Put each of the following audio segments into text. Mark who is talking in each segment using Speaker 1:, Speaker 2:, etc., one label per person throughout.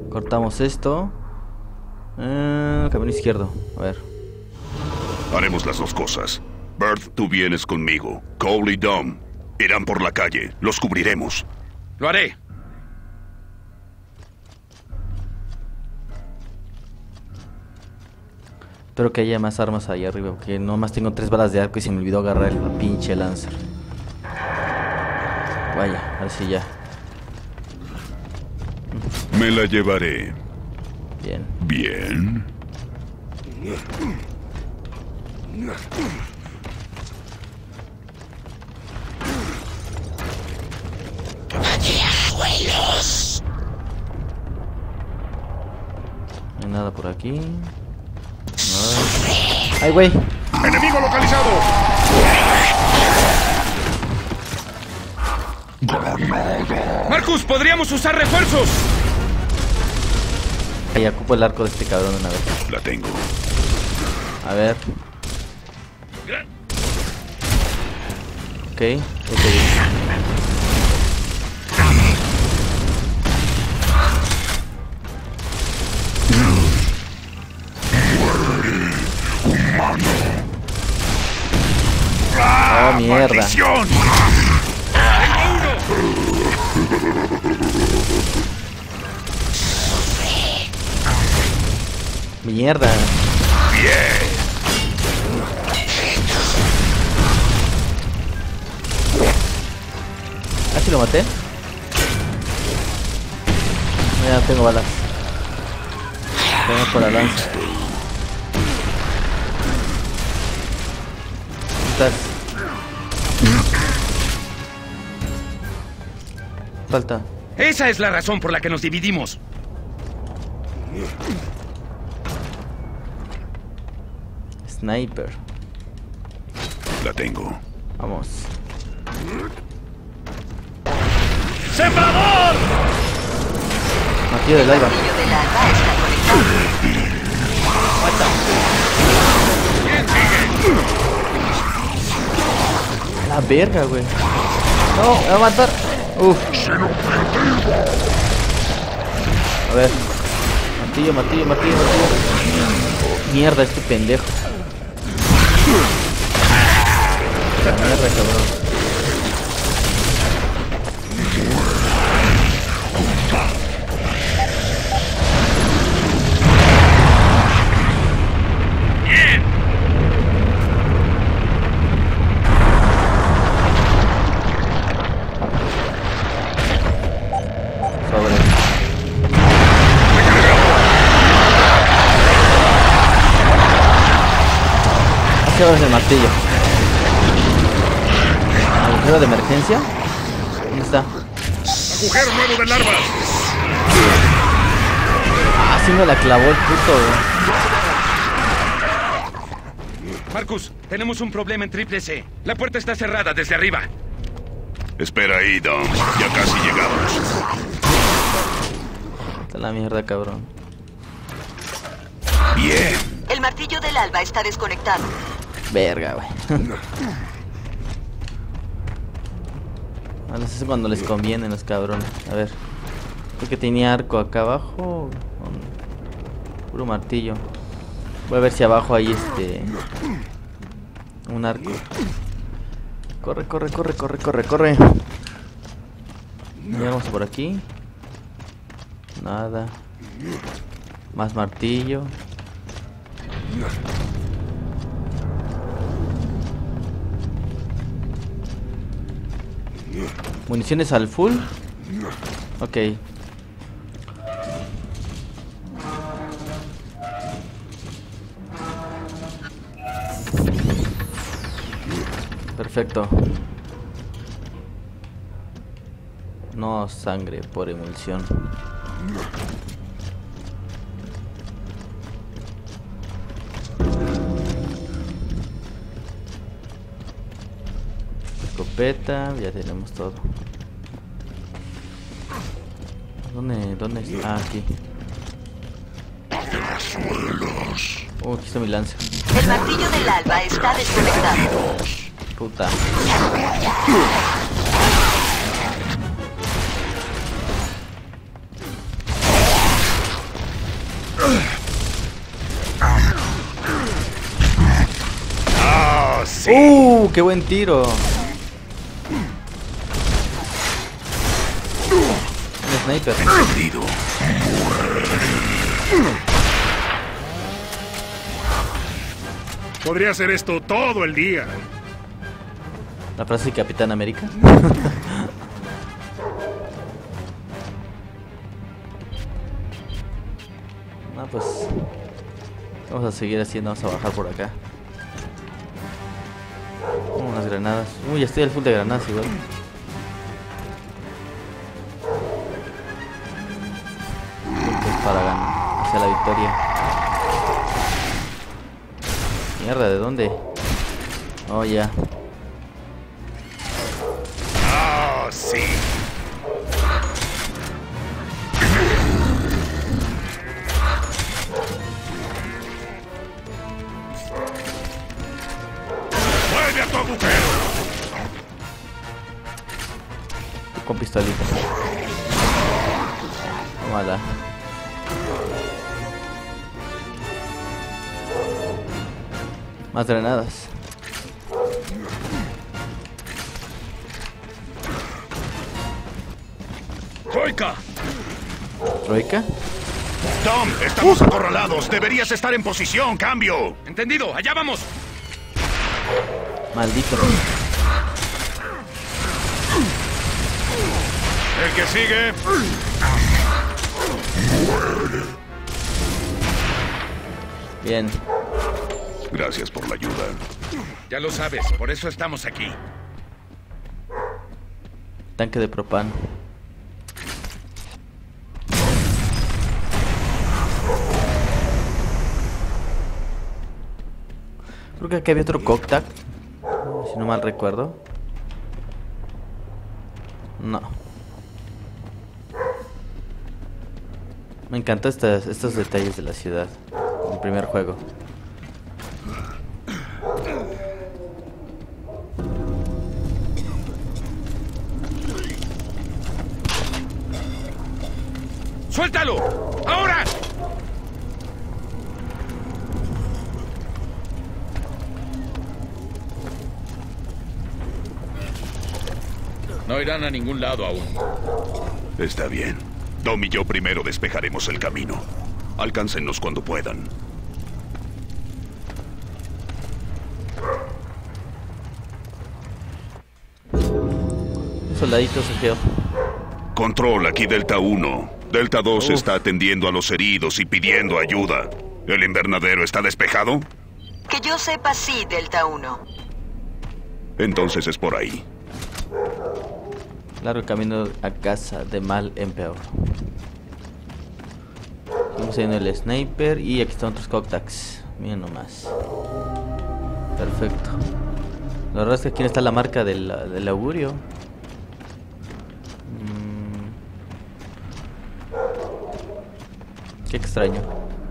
Speaker 1: Cortamos esto. Camino izquierdo. A ver.
Speaker 2: Haremos las dos cosas. Bert, tú vienes conmigo. Cole y Dom irán por la calle. Los cubriremos.
Speaker 3: Lo haré.
Speaker 1: Espero que haya más armas ahí arriba, porque nomás tengo 3 balas de arco y se me olvidó agarrar la pinche Lancer. Vaya, ahora sí ya.
Speaker 2: Me la llevaré.
Speaker 1: Bien.
Speaker 2: Bien.
Speaker 1: No hay nada por aquí. Nada. ¡Ay, güey!
Speaker 2: ¡Enemigo localizado!
Speaker 3: Marcus, podríamos usar refuerzos.
Speaker 1: Ahí ocupo el arco de este cabrón una vez.
Speaker 2: La tengo.
Speaker 1: A ver. Ok. Oh, mierda.
Speaker 2: ¡Maldición!
Speaker 1: Mierda.
Speaker 2: Bien.
Speaker 1: ¿Ah, sí lo maté? No, ya no tengo balas. Tengo por la lanza. ¿Estás? Falta.
Speaker 3: Esa es la razón por la que nos dividimos.
Speaker 1: Sniper.
Speaker 2: La tengo.
Speaker 1: Vamos.
Speaker 3: ¡Sembrador!
Speaker 1: Martillo del alba. La verga, güey. No, me va a matar. Uf. A ver. Martillo, martillo, martillo, martillo. Mierda, este pendejo. Mierda, cabrón. Sobre el martillo. Agujero de emergencia. ¿Dónde está?
Speaker 2: ¡Agujero nuevo de larvas!
Speaker 1: Ah, sí me la clavó el puto,
Speaker 3: Marcus, tenemos un problema en Triple C. La puerta está cerrada desde arriba.
Speaker 2: Espera ahí, Dom. Ya casi llegamos.
Speaker 1: Está la mierda, cabrón.
Speaker 2: Bien.
Speaker 4: El martillo del alba está desconectado.
Speaker 1: Verga, güey. A veces es cuando les conviene los cabrones. A ver. Creo que tenía arco acá abajo. Puro martillo. Voy a ver si abajo hay un arco. Corre, corre, corre, corre, corre, corre. Llegamos por aquí. Nada. Más martillo. Municiones al full. Ok. Perfecto. No sangre por emulsión. Escopeta, ya tenemos todo. ¿Dónde está? Ah, aquí. Aquí está mi lanza.
Speaker 4: El martillo del alba está desconectado.
Speaker 1: Puta. ¡Qué buen tiro! Un sniper.
Speaker 2: Entendido.
Speaker 5: Podría hacer esto todo el día.
Speaker 1: La frase de Capitán América. No, pues vamos a seguir haciendo, vamos a bajar por acá. Unas granadas. Uy, ya estoy al full de granadas igual. Puntos para ganar hacia la victoria. Mierda, ¿de dónde? Oh, ya.
Speaker 5: ¡Ah, sí! ¡Vuelve a tu agujero!
Speaker 1: Con pistolita. Tómala. Más granadas.
Speaker 3: ¡Troika!
Speaker 1: ¿Troika?
Speaker 2: Dom, estamos acorralados. Deberías estar en posición. Cambio.
Speaker 3: ¡Entendido! ¡Allá vamos!
Speaker 1: Maldito.
Speaker 5: El que sigue.
Speaker 1: Bien.
Speaker 2: Gracias por la ayuda.
Speaker 3: Ya lo sabes, por eso estamos aquí.
Speaker 1: Tanque de propano. Creo que aquí había otro Coctac, si no mal recuerdo. No. Me encantan estos detalles de la ciudad. En el primer juego.
Speaker 3: ¡Suéltalo! ¡Ahora! No irán a ningún lado aún.
Speaker 2: Está bien. Dom y yo primero despejaremos el camino. Alcáncennos cuando puedan.
Speaker 1: Un soldadito, Sergio.
Speaker 2: Control, aquí Delta 1. Delta 2 está atendiendo a los heridos y pidiendo ayuda. ¿El invernadero está despejado?
Speaker 4: Que yo sepa, sí, Delta 1.
Speaker 2: Entonces es por ahí.
Speaker 1: Largo camino a casa, de mal en peor. Estamos haciendo el sniper y aquí están otros Coctacs. Miren nomás. Perfecto. La verdad es que aquí está la marca del augurio. Qué extraño.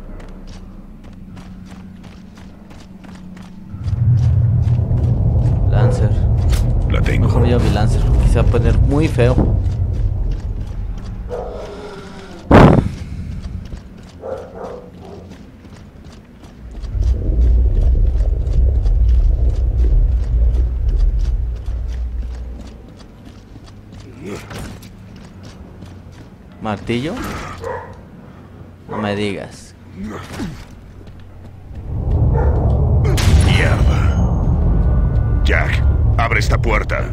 Speaker 1: Lancer.
Speaker 2: La tengo.
Speaker 1: Mejor me llevo mi Lancer porque se va a poner muy feo. ¿Martillo? No me digas.
Speaker 2: Mierda. Jack, abre esta puerta.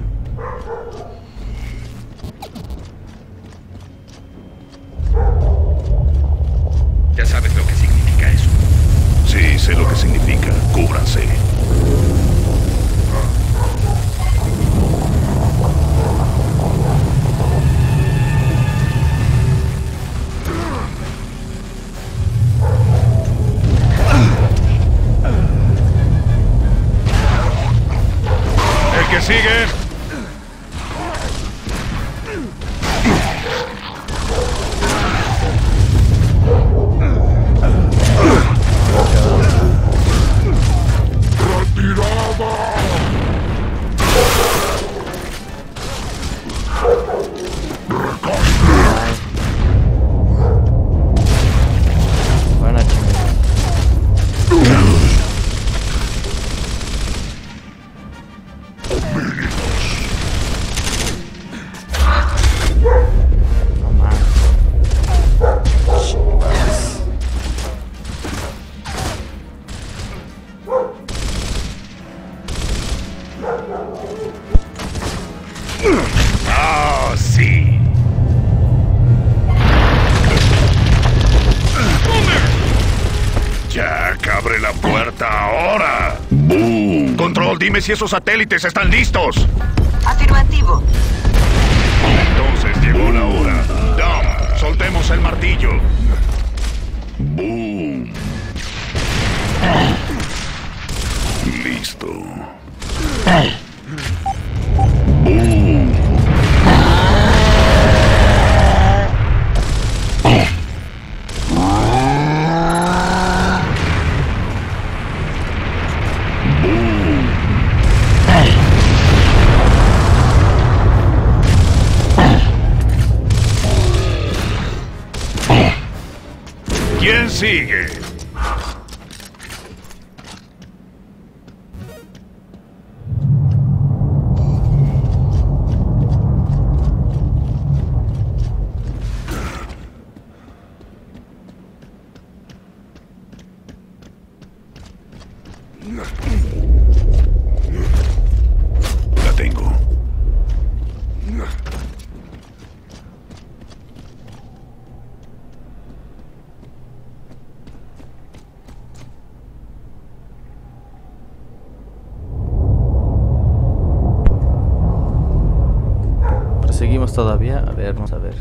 Speaker 3: Ya sabes lo que significa eso.
Speaker 2: Sí, sé lo que significa. Cúbranse.
Speaker 5: El que sigue.
Speaker 1: Buena chingada.
Speaker 5: ¡Abre la puerta ahora!
Speaker 2: ¡Boom!
Speaker 5: Control, dime si esos satélites están listos.
Speaker 4: Afirmativo.
Speaker 5: Entonces llegó la hora. Dom, soltemos el martillo.
Speaker 2: ¡Boom! Listo. ¡Boom!
Speaker 5: ¿Quién sigue?
Speaker 2: La tengo.
Speaker 1: Seguimos todavía. A ver, vamos a ver.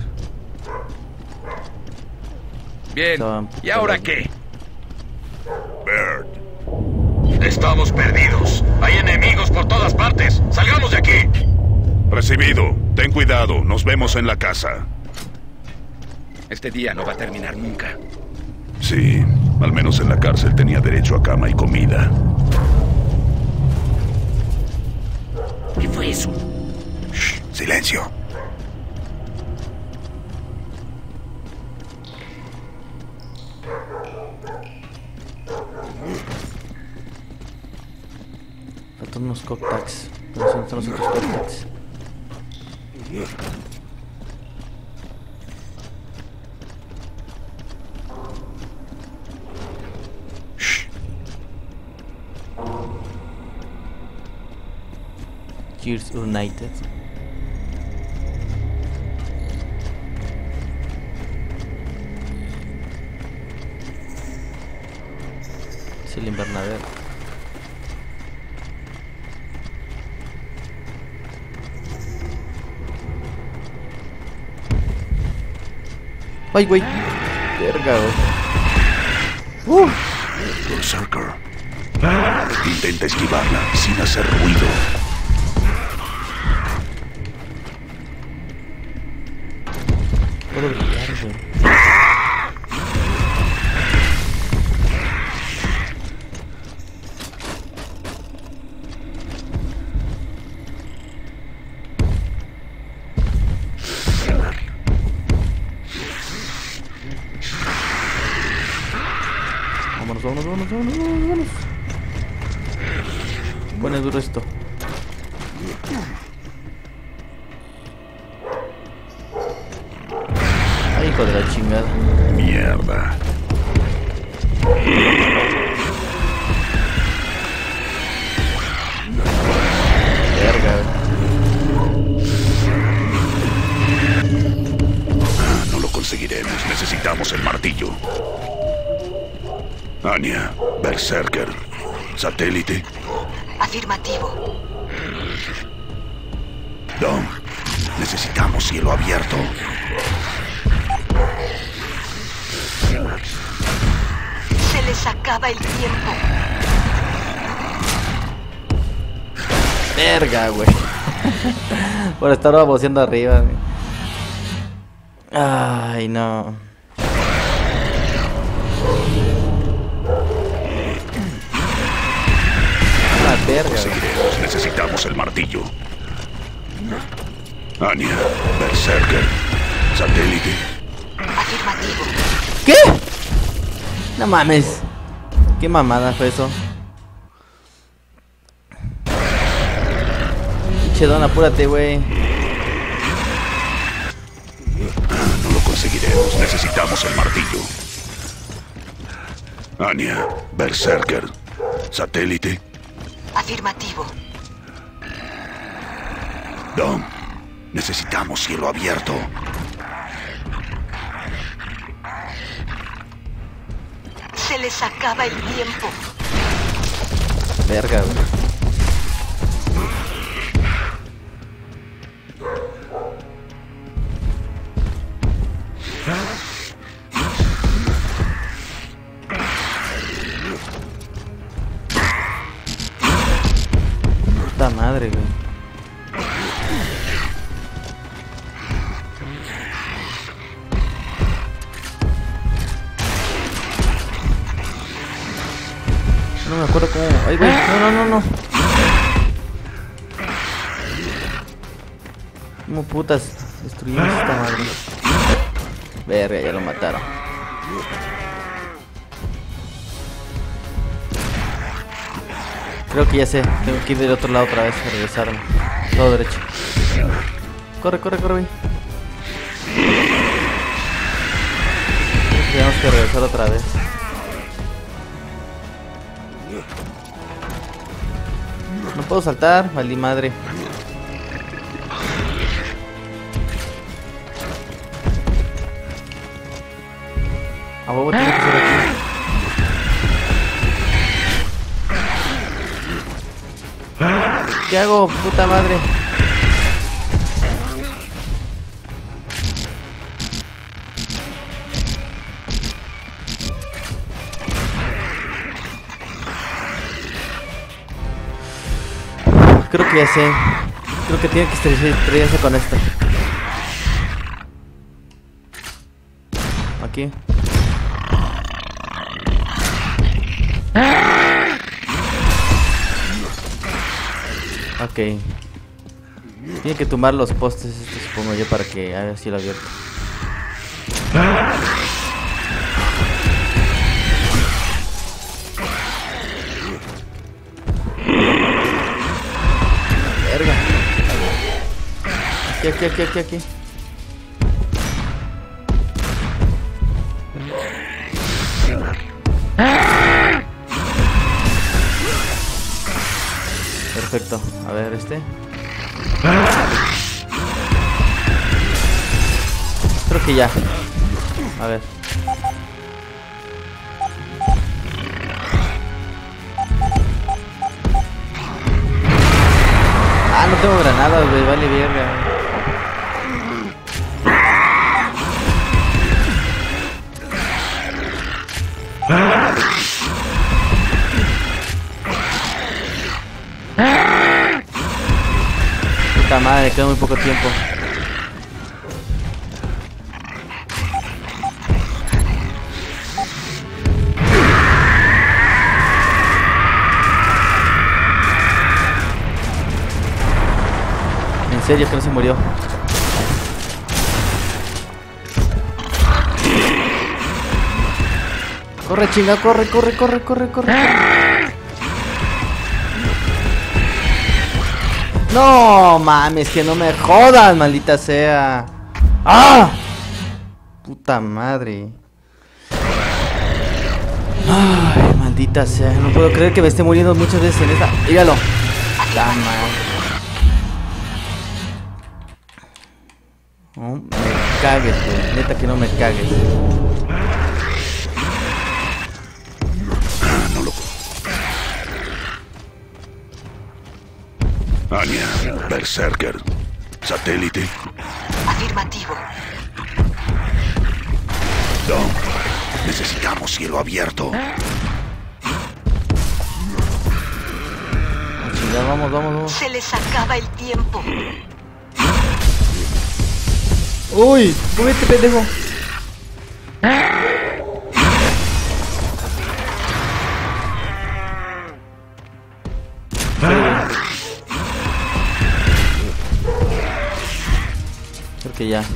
Speaker 3: Bien.
Speaker 1: Estaban
Speaker 3: ¿Y ahora
Speaker 1: peleando.
Speaker 3: qué?
Speaker 2: Bird.
Speaker 3: Estamos perdidos. Hay enemigos por todas partes. ¡Salgamos de aquí!
Speaker 2: Recibido. Ten cuidado. Nos vemos en la casa.
Speaker 3: Este día no va a terminar nunca.
Speaker 2: Sí, al menos en la cárcel tenía derecho a cama y comida.
Speaker 3: ¿Qué fue eso?
Speaker 2: Shh, silencio.
Speaker 1: Faltan unos cocktails. No sé dónde están los otros cocktails.
Speaker 2: Shh.
Speaker 1: Gears United. Es el invernadero. Ay, güey. Verga, güey.
Speaker 2: Berserker. Intenta esquivarla sin hacer ruido.
Speaker 1: Puedo brillar, güey. Vámonos. Pone duro esto. Ay, hijo de la chingada.
Speaker 2: Mierda.
Speaker 1: Verga,
Speaker 2: No lo conseguiremos. Necesitamos el martillo. Anya, Berserker. Satélite.
Speaker 4: Afirmativo.
Speaker 2: Dom, necesitamos cielo abierto.
Speaker 4: Se les acaba el tiempo.
Speaker 1: verga, güey. Por estar baboseando arriba, güey. Ay, no. La verga, güey.
Speaker 2: Seguiremos. Necesitamos el martillo. Anya, Berserker. Satélite.
Speaker 4: Afirmativo.
Speaker 1: ¿Qué? No mames. ¿Qué mamada fue eso? Pinche don, apúrate, güey.
Speaker 2: No lo conseguiremos. Necesitamos el martillo. Anya, Berserker. Satélite.
Speaker 4: Afirmativo.
Speaker 2: Dom, necesitamos cielo abierto.
Speaker 4: Se les acaba el tiempo.
Speaker 1: Verga, güey. Puta madre, güey. No me acuerdo cómo. Ay, güey. No. ¿Cómo putas destruimos esta madre? Verga, ya lo mataron. Creo que ya sé. Tengo que ir del otro lado otra vez a regresarme. Lado derecho. Corre, güey. Tenemos que regresar otra vez. No puedo saltar, valí madre. A huevo tiene que ser aquí. ¿Qué hago, puta madre? Creo que ya sé. Creo que tiene que estrellarse con esto. Aquí. Ok. Tiene que tumbar los postes, esto supongo yo, para que haga cielo abierto. Verga. Aquí. Perfecto. A ver, creo que ya. A ver. Ah, no tengo granadas, güey. Vale, verga. Puta madre, queda muy poco tiempo. En serio que no se murió. Corre, chinga, corre. No mames, que no me jodan, maldita sea. ¡Ah! Puta madre. Ay, maldita sea. No puedo creer que me esté muriendo muchas veces en esta. Dígalo. La madre. No me cagues, güey. Neta que no me cagues.
Speaker 2: Anya, Berserker. ¿Satélite?
Speaker 4: Afirmativo.
Speaker 2: Dom, necesitamos cielo abierto.
Speaker 1: Ya vamos.
Speaker 4: Se les acaba el tiempo.
Speaker 1: Uy, cómete, pendejo. Creo que ya.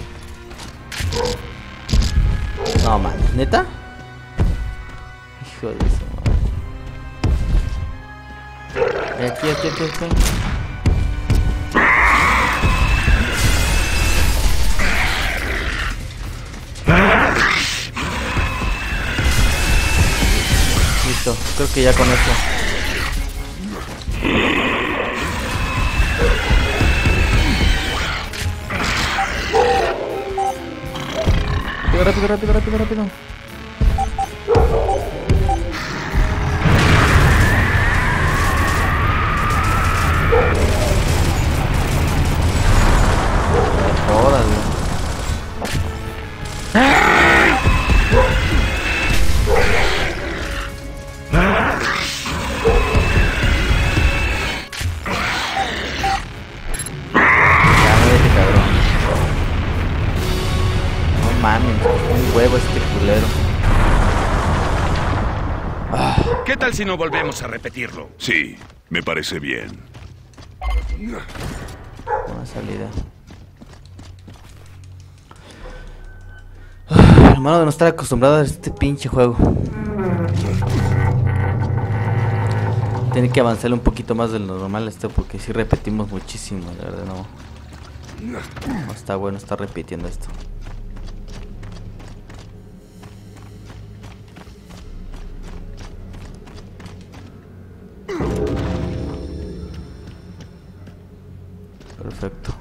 Speaker 1: No, man, ¿neta? Hijo de su madre. Aquí. Listo, creo que ya con esto. Rápido.
Speaker 3: ¿Qué tal si no volvemos a repetirlo?
Speaker 2: Sí, me parece bien.
Speaker 1: Buena salida. Lo malo de no estar acostumbrado a este pinche juego. Tiene que avanzarle un poquito más de lo normal esto, porque si repetimos muchísimo, la verdad no está bueno estar repitiendo esto. Perfecto.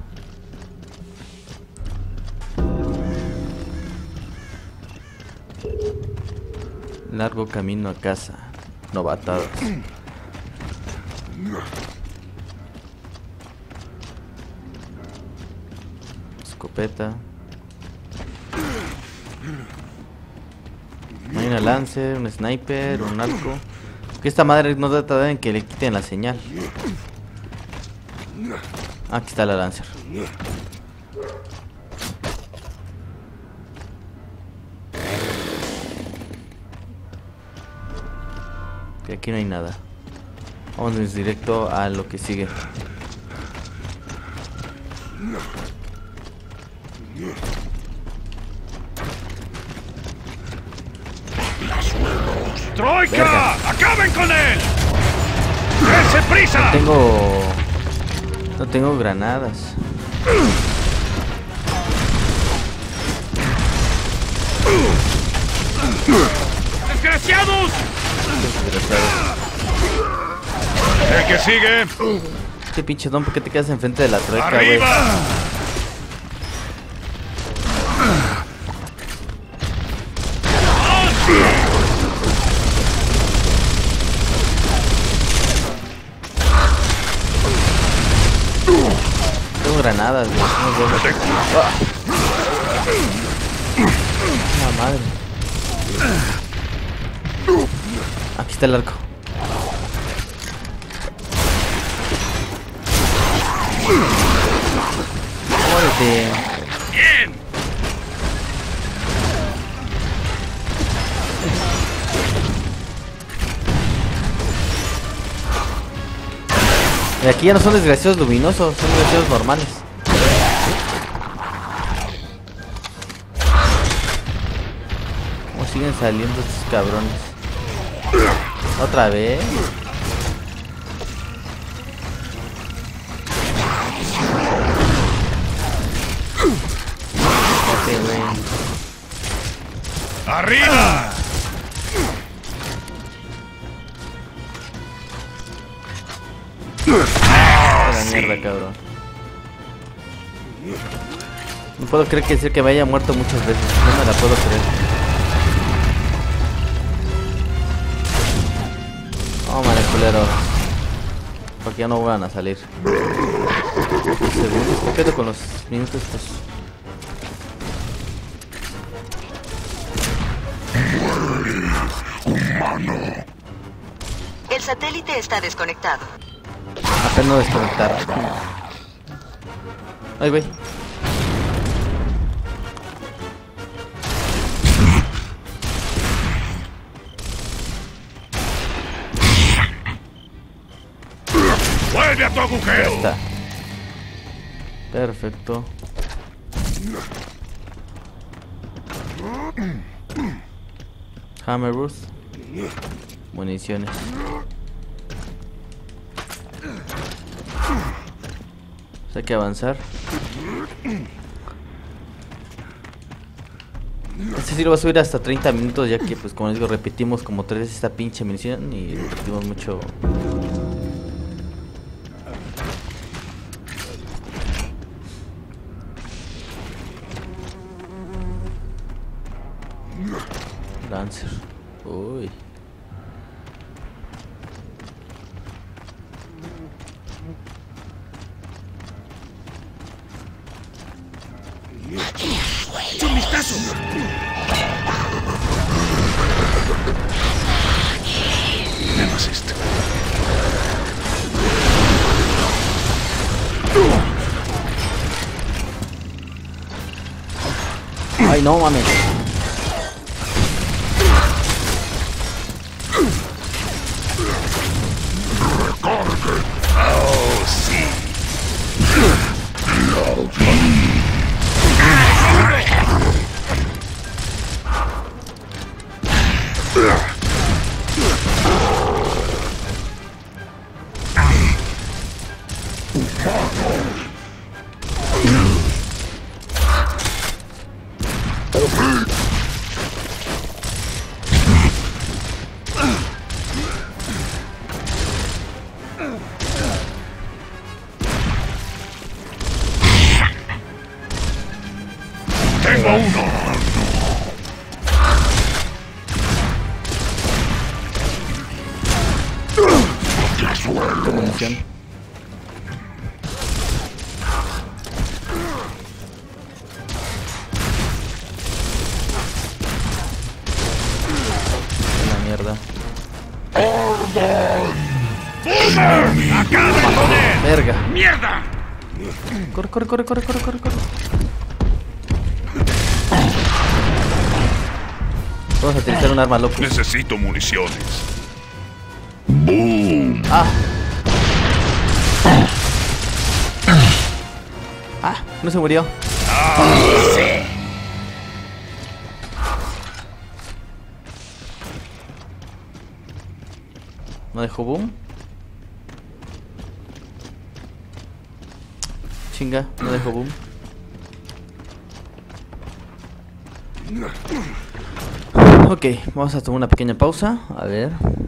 Speaker 1: Largo camino a casa. Novatados. Escopeta. Hay una Lancer, un sniper, un arco. Que esta madre no trata en que le quiten la señal. Aquí está la Lancer. Que aquí no hay nada. Vamos directo a lo que sigue.
Speaker 5: ¡Troika!
Speaker 1: Verga.
Speaker 5: ¡Acaben con él! ¡Dense prisa!
Speaker 1: No tengo granadas.
Speaker 3: ¡Desgraciados!
Speaker 5: El que sigue.
Speaker 1: Este pinche don, ¿por qué te quedas enfrente de la troika, güey?
Speaker 5: ¡Arriba!
Speaker 1: Tengo granadas, güey. La madre. Aquí está el arco. Muérete.
Speaker 5: ¡Bien!
Speaker 1: Y aquí ya no son desgraciados luminosos, son desgraciados normales. ¿Cómo siguen saliendo estos cabrones? ¿Otra vez? Ok, güey.
Speaker 5: ¡Arriba!
Speaker 1: La mierda, cabrón. No puedo creer que me haya muerto muchas veces. No me la puedo creer. Oh, madre culero. Porque ya no van a salir. Segundos. ¿Qué pedo con los minutos estos?
Speaker 4: El satélite está desconectado.
Speaker 1: Apenas desconectar. Ay, güey.
Speaker 5: ¡Vuelve a tu
Speaker 1: Ya
Speaker 5: agujero!
Speaker 1: está. Perfecto. Hammer Boost. Municiones. Pues hay que avanzar. Este sí lo va a subir hasta 30 minutos, ya que pues como les digo, repetimos como 3 veces esta pinche munición y repetimos mucho. Lancer. Uy.
Speaker 3: ¡Un vistazo!
Speaker 2: Nada más esto.
Speaker 1: Ay, no mames.
Speaker 5: Tengo uno.
Speaker 1: Qué munición. La mierda.
Speaker 3: ¡Acaba con él!
Speaker 1: Verga.
Speaker 3: ¡Mierda!
Speaker 1: Corre, corre, corre, corre, corre, corre, corre. Vamos a utilizar un arma loco.
Speaker 5: Necesito municiones. Boom.
Speaker 1: Ah. Ah, no se murió. ¿No dejó boom? Chinga, no dejó boom. Ok, vamos a tomar una pequeña pausa. A ver.